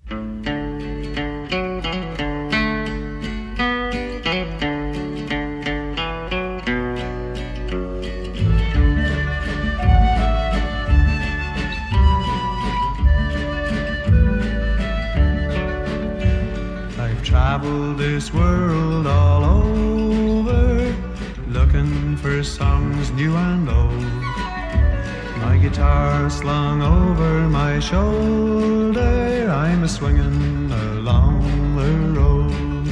Traveled this world all over, looking for songs new and old. My guitar slung over my shoulder, I'm a swinging along the road.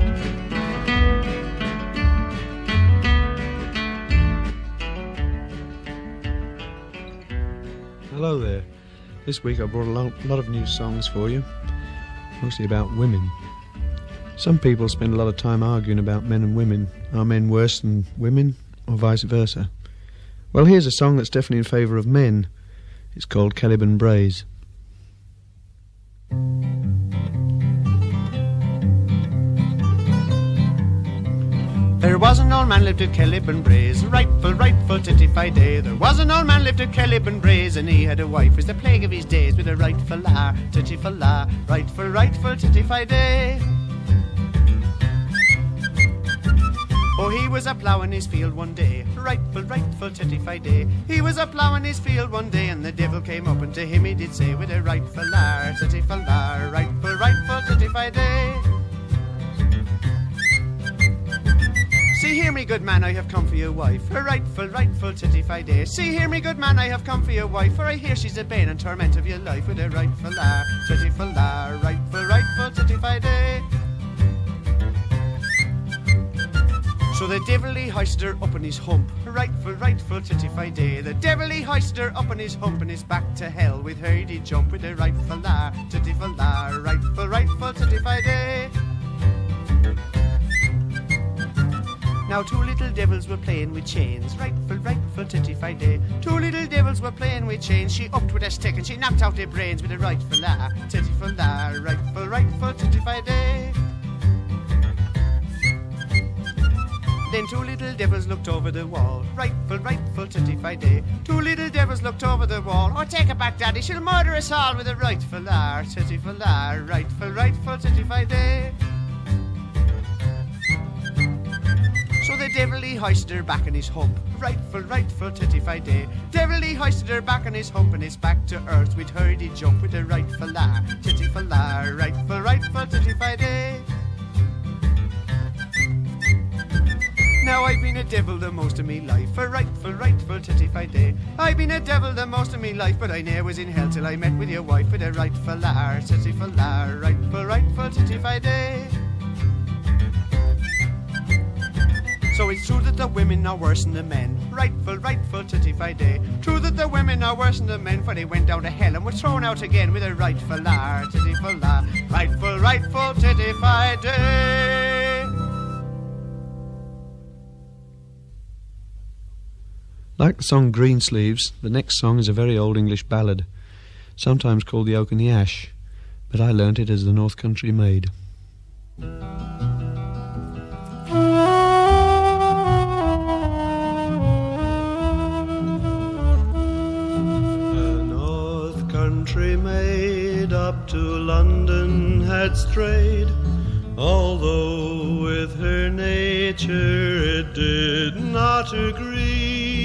Hello there. This week I brought a lot of new songs for you, mostly about women. Some people spend a lot of time arguing about men and women. Are men worse than women, or vice versa? Well, here's a song that's definitely in favour of men. It's called Calypso Braes. There was an old man lived at Calypso Braes, rightful titty-fi-day. There was an old man lived at Calypso Braes, and he had a wife was the plague of his days, with a rightful titty-fa-la, rightful titty-fi-day. Oh, he was a ploughing his field one day, rightful titty-fi-day. He was a ploughing his field one day, and the devil came up, and to him he did say, with a rightful titty-fa-la, rightful titty-fi-day. See here, me good man, I have come for your wife, a rightful titty-fi-day. See here, me good man, I have come for your wife, for I hear she's a bane and torment of your life, with a rightful titty-fa-la, rightful titty-fi-day. So the devil he hoisted her up on his hump, rightful titty-fi-day. The devil he hoisted her up on his hump, and his back to hell with her he did jump, with a rightful titty-fa-la, rightful titty-fi-day. Now two little devils were playing with chains, rightful titty-fi-day. Two little devils were playing with chains. She upped with a stick and she knocked out their brains, with a rightful titty-fa-la, rightful titty-fi-day. Then two little devils looked over the wall, rightful titty-fi-day. Two little devils looked over the wall. Oh, take her back, daddy, she'll murder us all, with a rightful titty-fa-la, rightful titty-fi-day. So the devil he hoisted her back on his hump, rightful titty-fi-day. Devil he hoisted her back on his hump, and his back to earth with her he did jump, with a rightful titty-fa-la, rightful titty-fi-day. Now I've been a devil the most of me life, a rightful titty-fi-day. I've been a devil the most of me life, but I ne'er was in hell till I met with your wife, with a rightful titty-fa-la, rightful titty-fi-day. So it's true that the women are worse than the men, rightful titty-fi-day. True that the women are worse than the men, for they went down to hell and were thrown out again, with a rightful titty-fa-la, rightful titty-fi-day. Like the song Greensleeves, the next song is a very old English ballad, sometimes called The Oak and the Ash, but I learnt it as The North Country Maid. A North Country maid up to London had strayed, although with her nature it did not agree.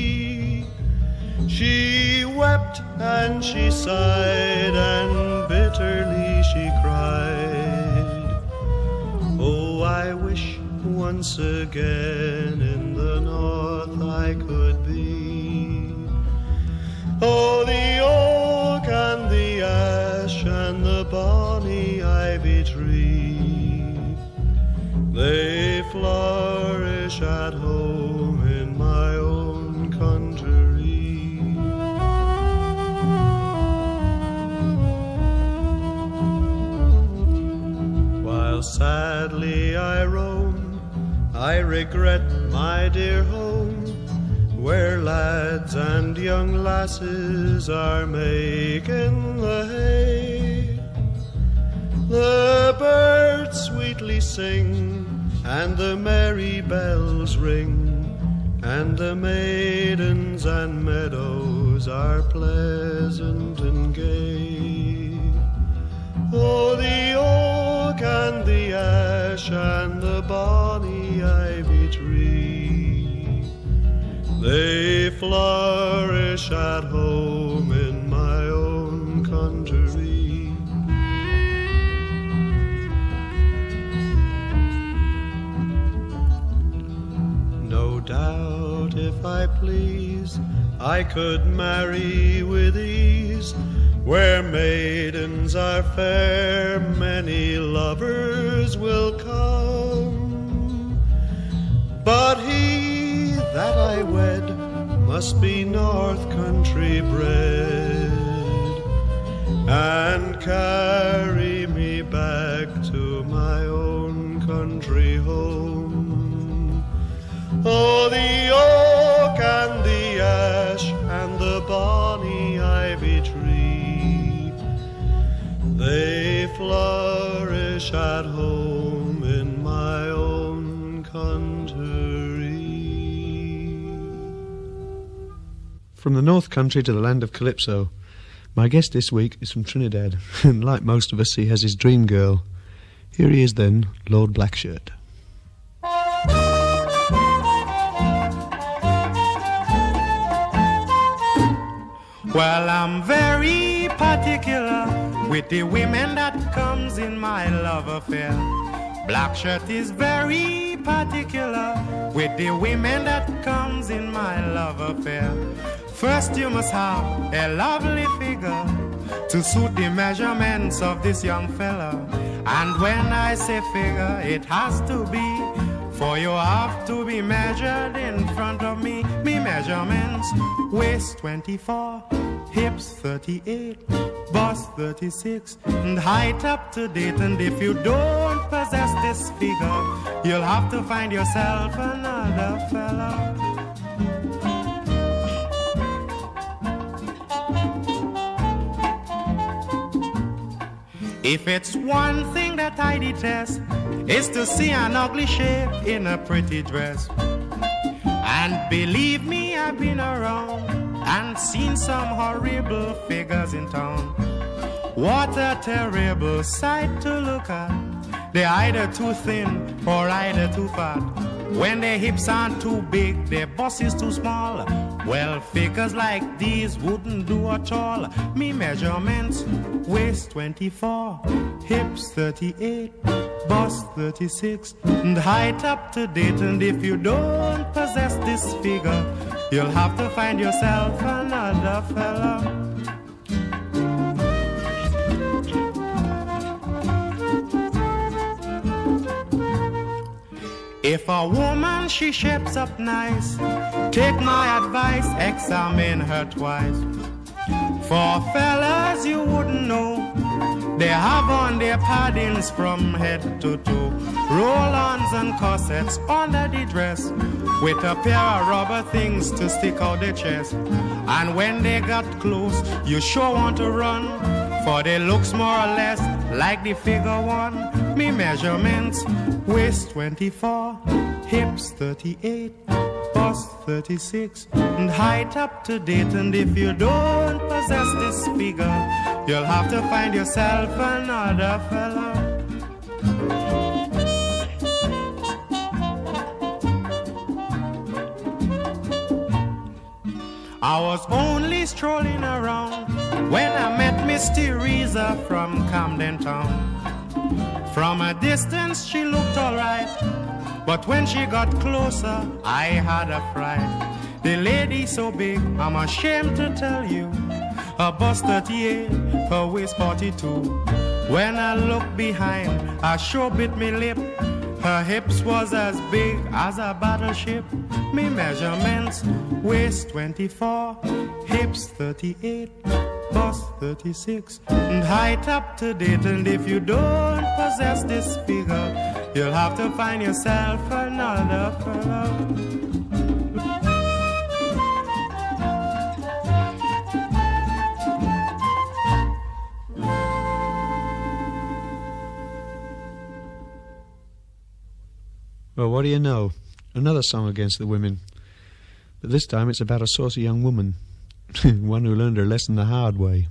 She wept and she sighed and bitterly she cried, oh, I wish once again in the north I could be. Oh, the oak and the ash and the bonny ivy tree, they flourish at home in my own country. While sadly I roam, I regret my dear home, where lads and young lasses are making the hay. The birds sweetly sing, and the merry bells ring, and the maidens and meadows are pleasant and gay. Oh, ash and the bonny ivy tree. They flourish at home in my own country. No doubt if I please, I could marry with ease. Where maidens are fair, many lovers will come. But he that I wed must be north country bred, and carry me back to my own country home. Oh, the oak and the ash and the bonny ivy tree, they flourish at home in my own country. From the North Country to the land of Calypso, my guest this week is from Trinidad, and like most of us, he has his dream girl. Here he is then, Lord Blackshirt. Well, I'm very particular with the women that comes in my love affair. Blackshirt is very particular with the women that comes in my love affair. First you must have a lovely figure to suit the measurements of this young fella. And when I say figure, it has to be, for you have to be measured in front of me. Me measurements: waist 24, hips 38, bust 36, and height up to date. And if you don't possess this figure, you'll have to find yourself another fella. If it's one thing that I detest, it's to see an ugly shape in a pretty dress. And believe me, I've been around and seen some horrible figures in town. What a terrible sight to look at. They're either too thin or either too fat. When their hips aren't too big, their bust is too small. Well, figures like these wouldn't do at all. Me measurements: waist 24, hips 38, bust 36, and height up to date. And if you don't possess this figure, you'll have to find yourself another fella. If a woman, she shapes up nice, take my advice, examine her twice. For fellas you wouldn't know, they have on their paddings from head to toe, roll-ons and corsets under the dress, with a pair of rubber things to stick out their chest. And when they got close, you sure want to run, for they looks more or less like the figure one. Me measurements: waist 24, hips 38, bust 36, and height up to date. And if you don't possess this figure, you'll have to find yourself another fella. I was only strolling around when I met Miss Teresa from Camden Town. From a distance she looked alright, but when she got closer I had a fright. The lady so big, I'm ashamed to tell you, her bust 38, her waist 42. When I looked behind, I sure bit me lip. Her hips was as big as a battleship. Me measurements: waist 24, hips 38, bust 36, and height up to date. And if you don't possess this figure, you'll have to find yourself another fella. Well, what do you know? Another song against the women. But this time it's about a saucy young woman. One who learned her lesson the hard way.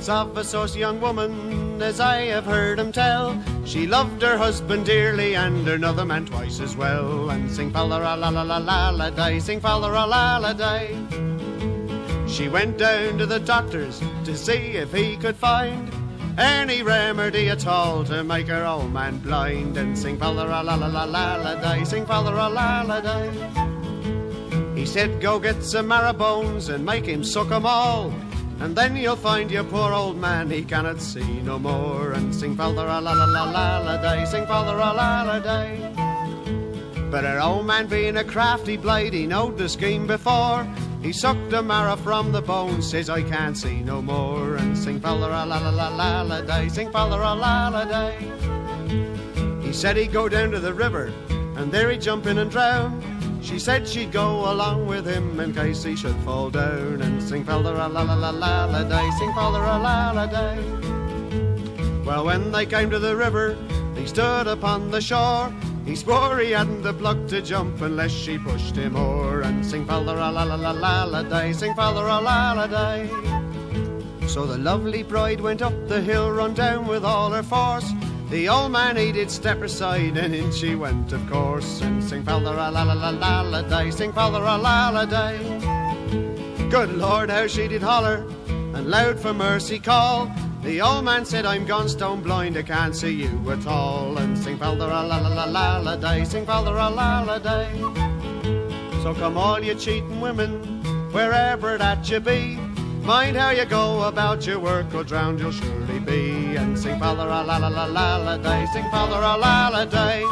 words of a source young woman, as I have heard him tell. She loved her husband dearly and another man twice as well. And sing fa-la-la-la-la-la-la-day, sing fa-la-la-la-la-day. She went down to the doctor's to see if he could find any remedy at all to make her old man blind. And sing fa-la-la-la-la-la-la-day, sing fa-la-la-la-la-day. He said, go get some marrow bones and make him suck 'em all, and then you'll find your poor old man, he cannot see no more. And sing fa-la-la-la-la-la-day, sing fa-la-la-la-la-day. But her old man being a crafty blade, he knowed the scheme before. He sucked the marrow from the bones, says I can't see no more. And sing fa-la-la-la-la-la-day, sing fa-la-la-la-la-day. He said he'd go down to the river, and there he'd jump in and drown. She said she'd go along with him in case he should fall down. And sing fa-la-la-la-la-la-day, sing fa-la-la-la-la-day. Well, when they came to the river, he stood upon the shore. He swore he hadn't the pluck to jump unless she pushed him o'er. And sing fa-la-la-la-la-la-day, sing fa-la-la-la-la-day. So the lovely bride went up the hill, run down with all her force. The old man, he did step aside, and in she went, of course. And sing fa-la-la-la-la-la-day, sing fa-la-la-la-la-day. Good Lord, how she did holler, and loud for mercy call. The old man said, I'm gone stone blind, I can't see you at all. And sing fa-la-la-la-la-la-day, sing fa-la-la-la-la-day. So come all you cheating women, wherever that you be, mind how you go about your work, or drowned you'll surely be. And sing fa-la-la-la-la-la-day, sing fa-la-la-la-la-day.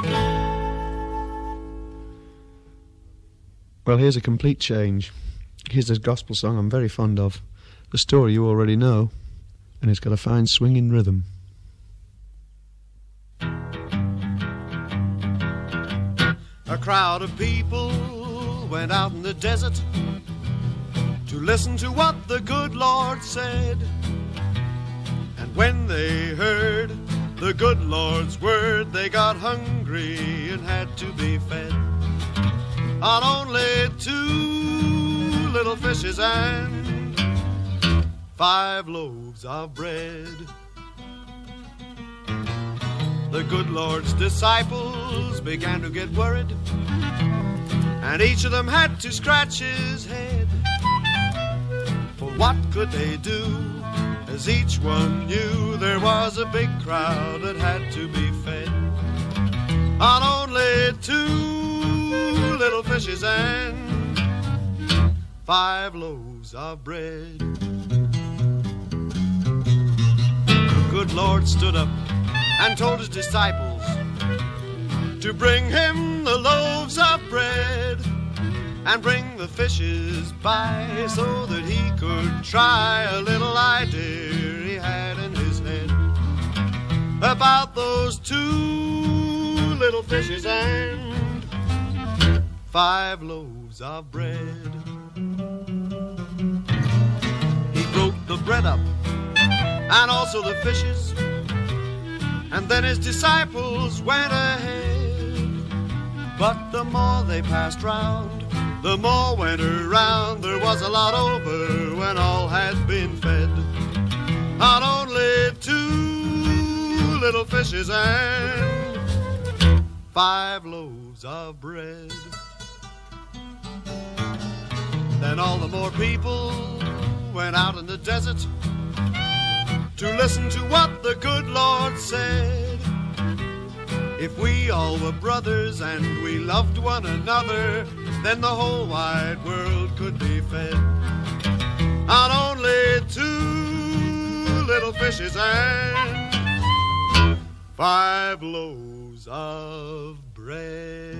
Well, here's a complete change. Here's a gospel song I'm very fond of. The story you already know, and it's got a fine swinging rhythm. A crowd of people went out in the desert to listen to what the good Lord said. And when they heard the good Lord's word, they got hungry and had to be fed on only 2 little fishes and 5 loaves of bread. The good Lord's disciples began to get worried, and each of them had to scratch his head. For what could they do, as each one knew there was a big crowd that had to be fed on only 2 little fishes and 5 loaves of bread. The good Lord stood up and told his disciples to bring him the loaves of bread and bring the fishes by, so that he could try a little idea he had in his head about those 2 little fishes and 5 loaves of bread. He broke the bread up and also the fishes, and then his disciples went ahead. But the more they passed round, the more went around. There was a lot over when all had been fed on only 2 little fishes and 5 loaves of bread. Then all the more people went out in the desert to listen to what the good Lord said. If we all were brothers and we loved one another, then the whole wide world could be fed on only 2 little fishes and 5 loaves of bread.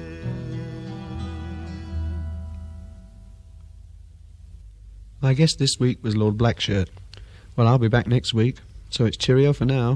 My guest this week was Lord Blackshirt. Well, I'll be back next week, so it's cheerio for now.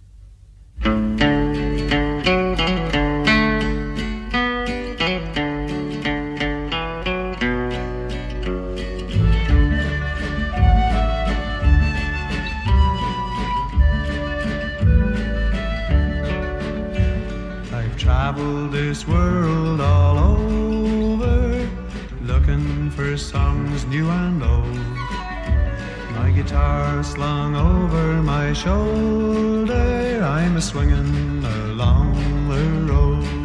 I've traveled this world all over, looking for songs new and old. my guitar slung over my shoulder, I'm a swinging along the road.